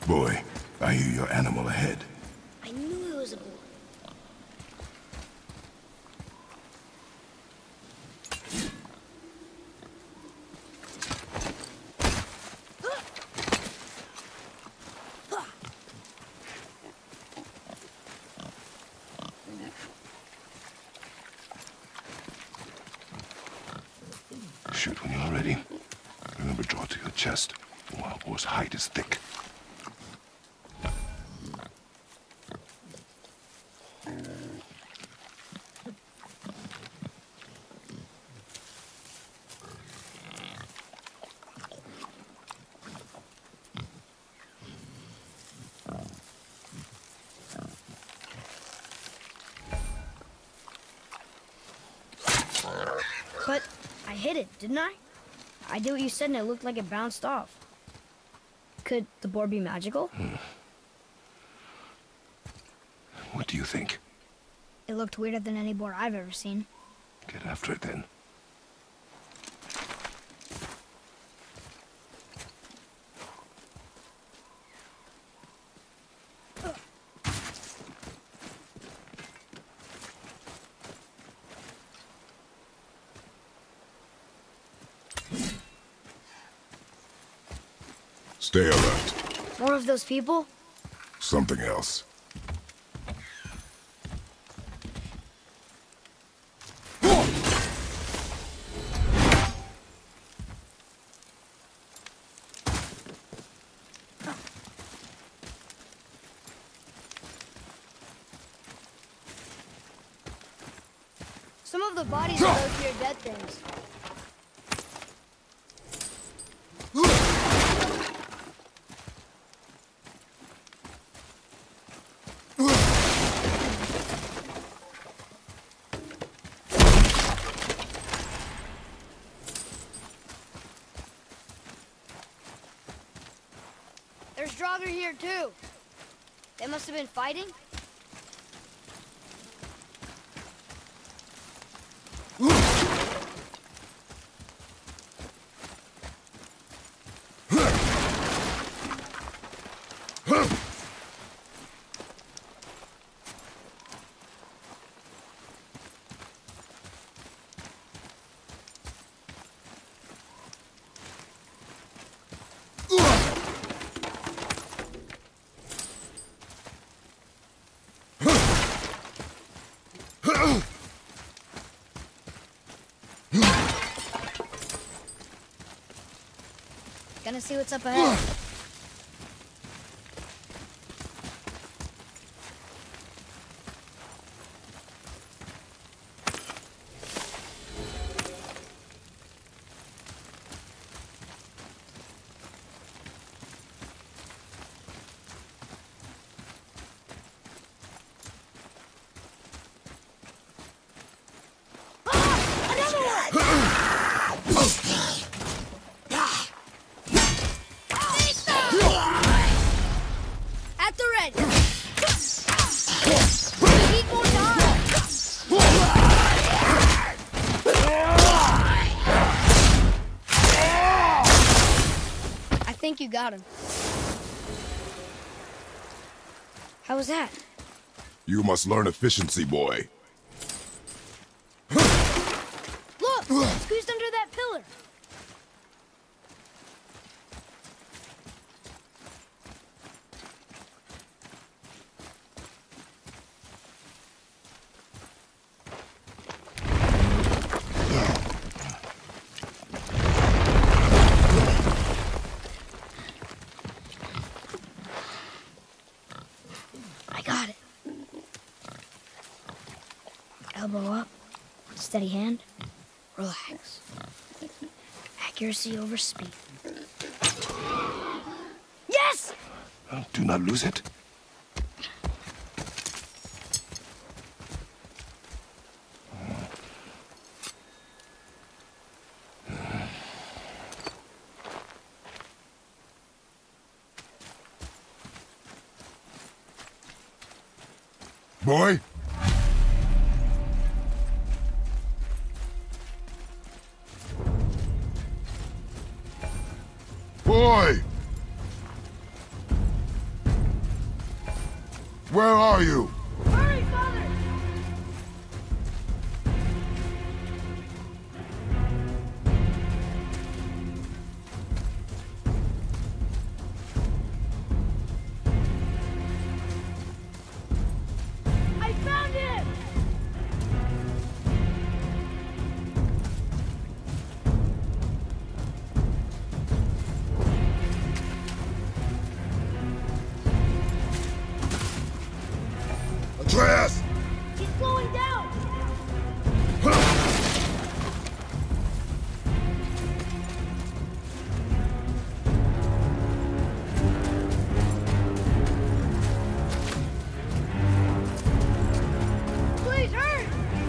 Boy, I hear your animal ahead. I knew it was a boar. Shoot when you're ready. Remember, draw to your chest. The wild boar's hide is thick. But I hit it, didn't I? I did what you said and it looked like it bounced off. Could the boar be magical? What do you think? It looked weirder than any boar I've ever seen. Get after it then. Stay alert. More of those people? Something else. Some of the bodies of those here dead things. There's Draugr here too. They must have been fighting. Gonna see what's up ahead. At the ready. We need more time. I think you got him. How was that? You must learn efficiency, boy. Look! Squeezed under that pillar. I got it. Elbow up, steady hand, relax. Accuracy over speed. Yes! Do not lose it. Boy? Boy! Where are you? Hurry, Father! I found him! Atreus! He's slowing down! Please, hurry!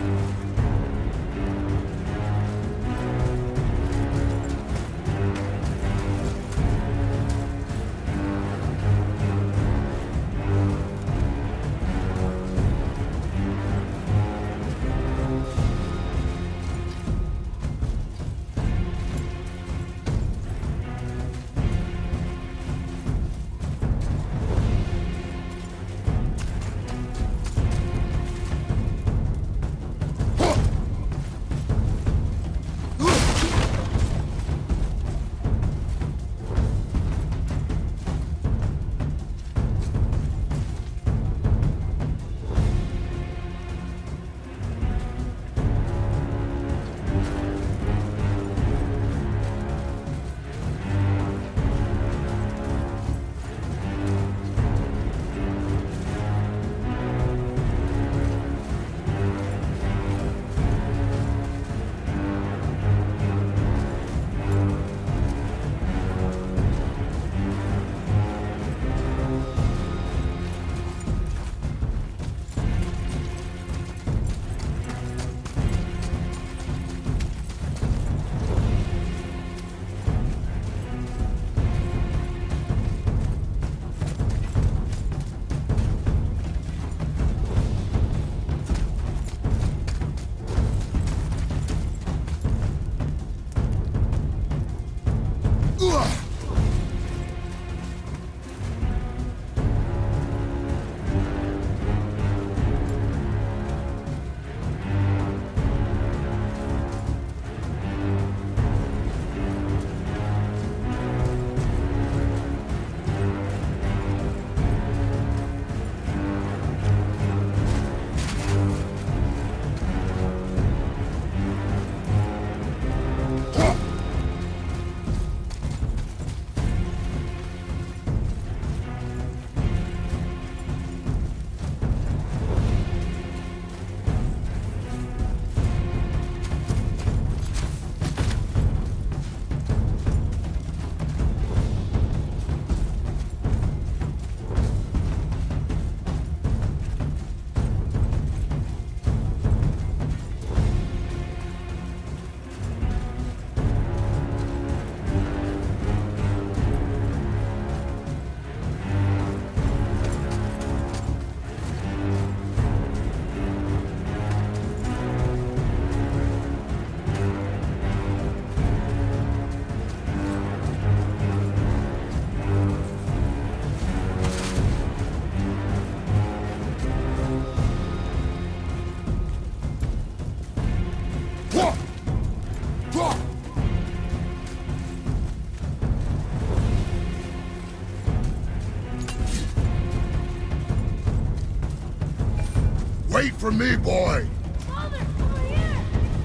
Wait for me, boy! Father, over here!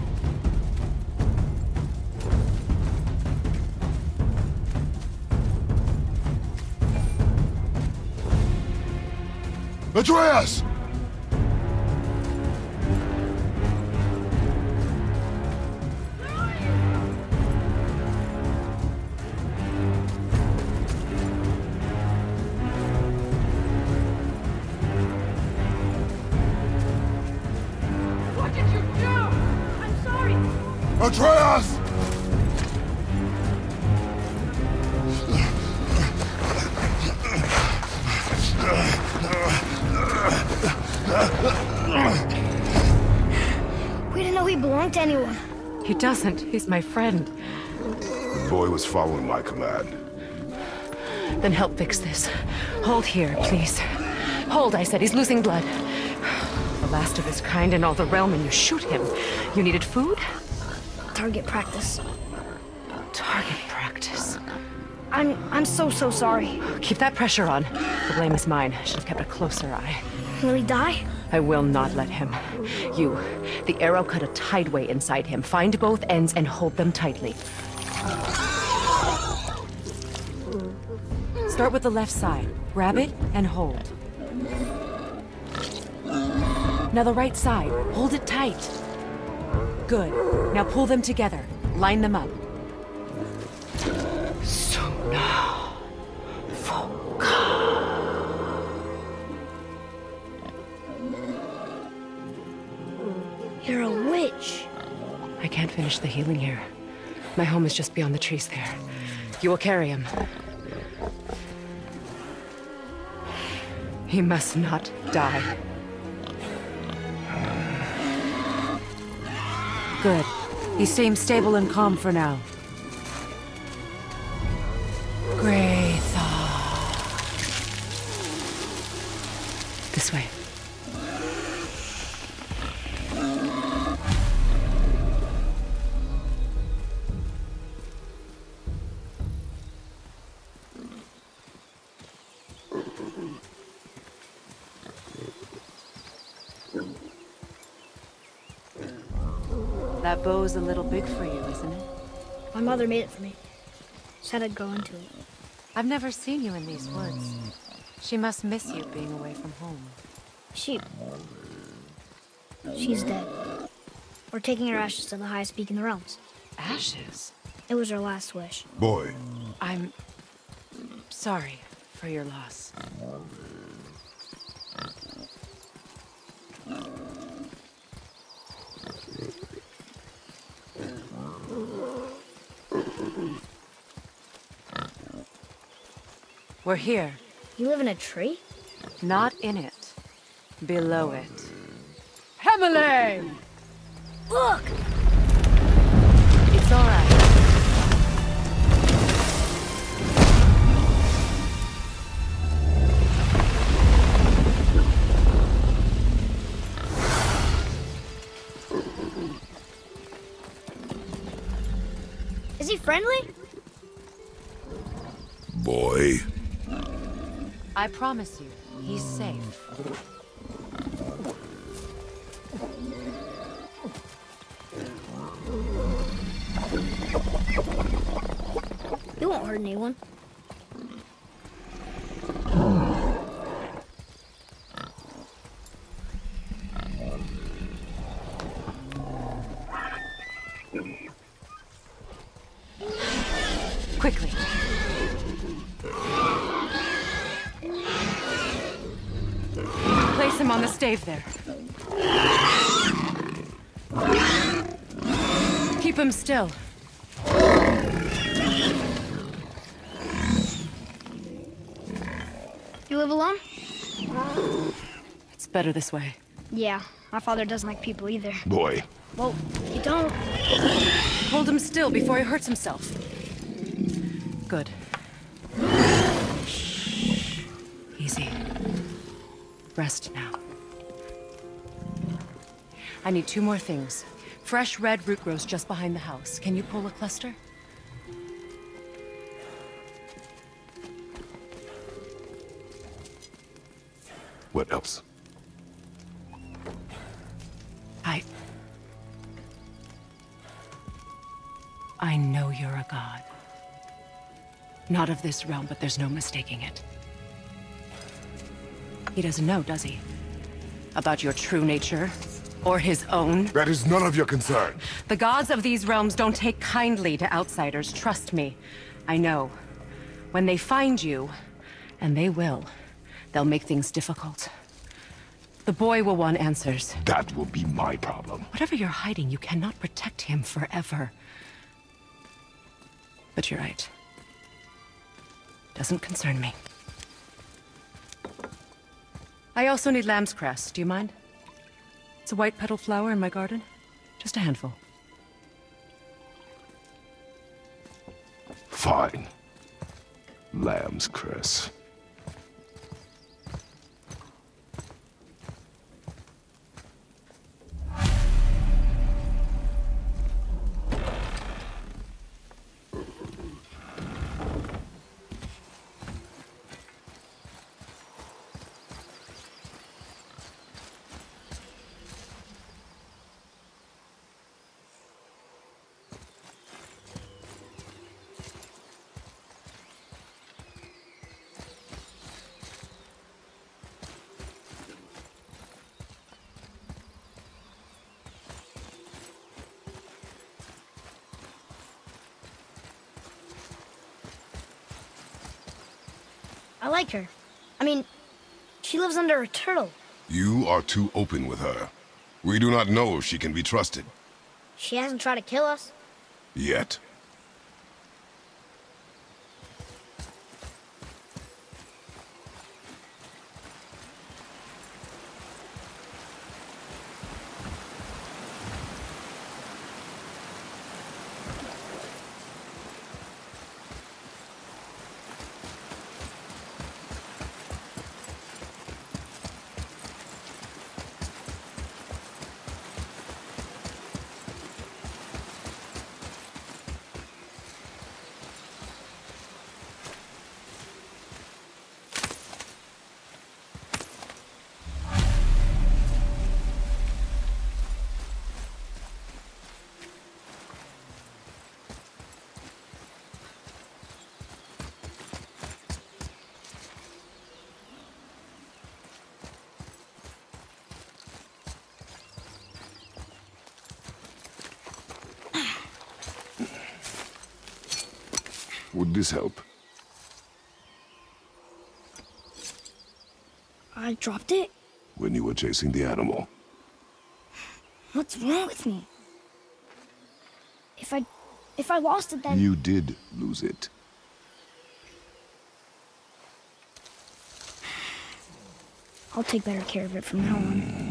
Atreus! Where are you? What did you do? I'm sorry. Atreus! We didn't know he belonged to anyone. He doesn't. He's my friend. The boy was following my command. Then help fix this. Hold here, please. Hold, I said. He's losing blood. The last of his kind in all the realm, and you shoot him. You needed food? Target practice. Target practice. I'm so sorry. Keep that pressure on. The blame is mine. I should have kept a closer eye. Will he die? I will not let him. You, the arrow cut a tideway inside him. Find both ends and hold them tightly. Start with the left side. Grab it and hold. Now the right side. Hold it tight. Good. Now pull them together. Line them up. Sona Voka. You're a witch. I can't finish the healing here. My home is just beyond the trees there. You will carry him. He must not die. Good. He seems stable and calm for now. Graythaw. This way. That bow's a little big for you, isn't it? My mother made it for me. Said I'd grow into it. I've never seen you in these woods. She must miss you being away from home. She's dead. We're taking her ashes to the highest peak in the realms. Ashes? It was her last wish. Boy, I'm sorry for your loss. We're here. You live in a tree? Not in it. Below it. Hemele! Look! It's all right. Is he friendly? boy. I promise you, he's safe. He won't hurt anyone. Quickly. Place him on the stave there. Keep him still. You live alone? It's better this way. Yeah, my father doesn't like people either. Boy, Well, you don't. Hold him still before he hurts himself. Good. Easy. Rest now. I need 2 more things. Fresh red root grows just behind the house. Can you pull a cluster? what else? I know you're a god. Not of this realm, but there's no mistaking it. He doesn't know, does he? About your true nature? Or his own? That is none of your concern. The gods of these realms don't take kindly to outsiders, trust me. I know. When they find you, and they will, they'll make things difficult. The boy will want answers. That will be my problem. Whatever you're hiding, you cannot protect him forever. But you're right. Doesn't concern me. I also need lamb's cress. Do you mind? It's a white petal flower in my garden. Just a handful. Fine. Lamb's cress. I like her. I mean, she lives under a turtle. You are too open with her. We do not know if she can be trusted. She hasn't tried to kill us. Yet. Would this help? I dropped it? When you were chasing the animal. What's wrong with me? If I lost it, then... You did lose it. I'll take better care of it from now on.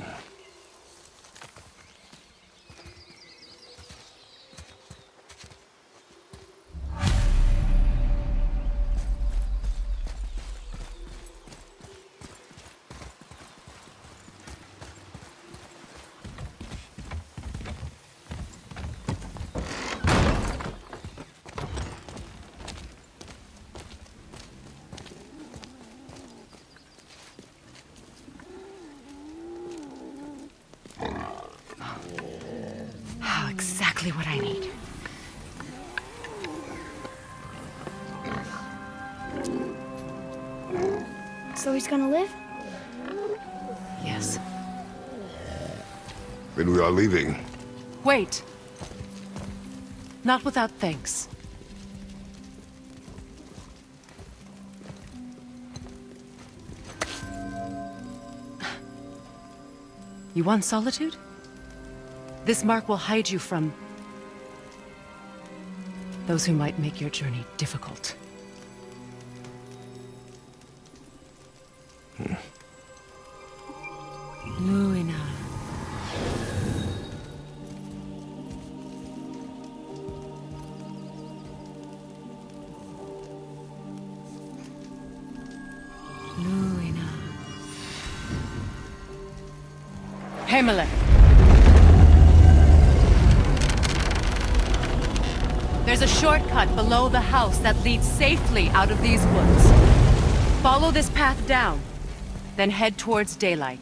Exactly what I need. So he's gonna live? Yes. Then we are leaving. Wait. Not without thanks. You want solitude? This mark will hide you from those who might make your journey difficult. Luina. Luina. Himalay. There's a shortcut below the house that leads safely out of these woods. Follow this path down, then head towards daylight.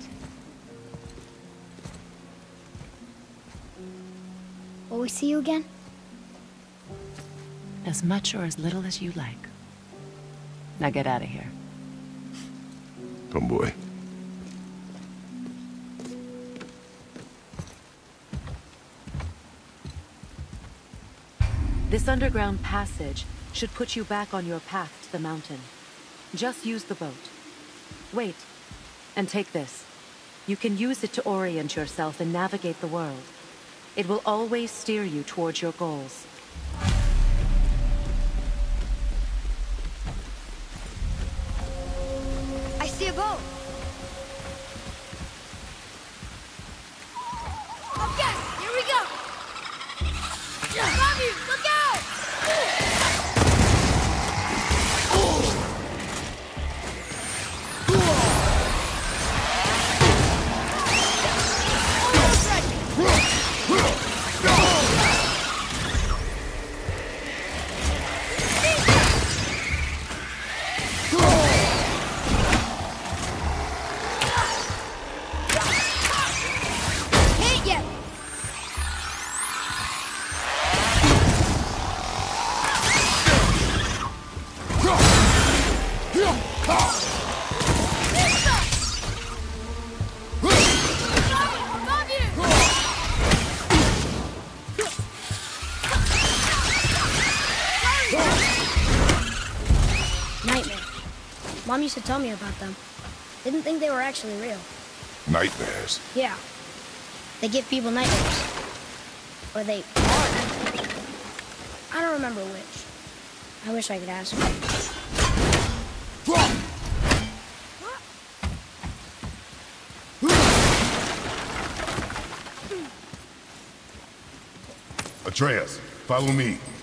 Will we see you again? As much or as little as you like. Now get out of here. Tomboy. This underground passage should put you back on your path to the mountain. Just use the boat. Wait, and take this. You can use it to orient yourself and navigate the world. It will always steer you towards your goals. I see a boat. Oh, yes! Here we go! Bobby, look out! Mom used to tell me about them. Didn't think they were actually real. Nightmares. Yeah. They give people nightmares. Or they are nightmares. I don't remember which. I wish I could ask her. Atreus, follow me.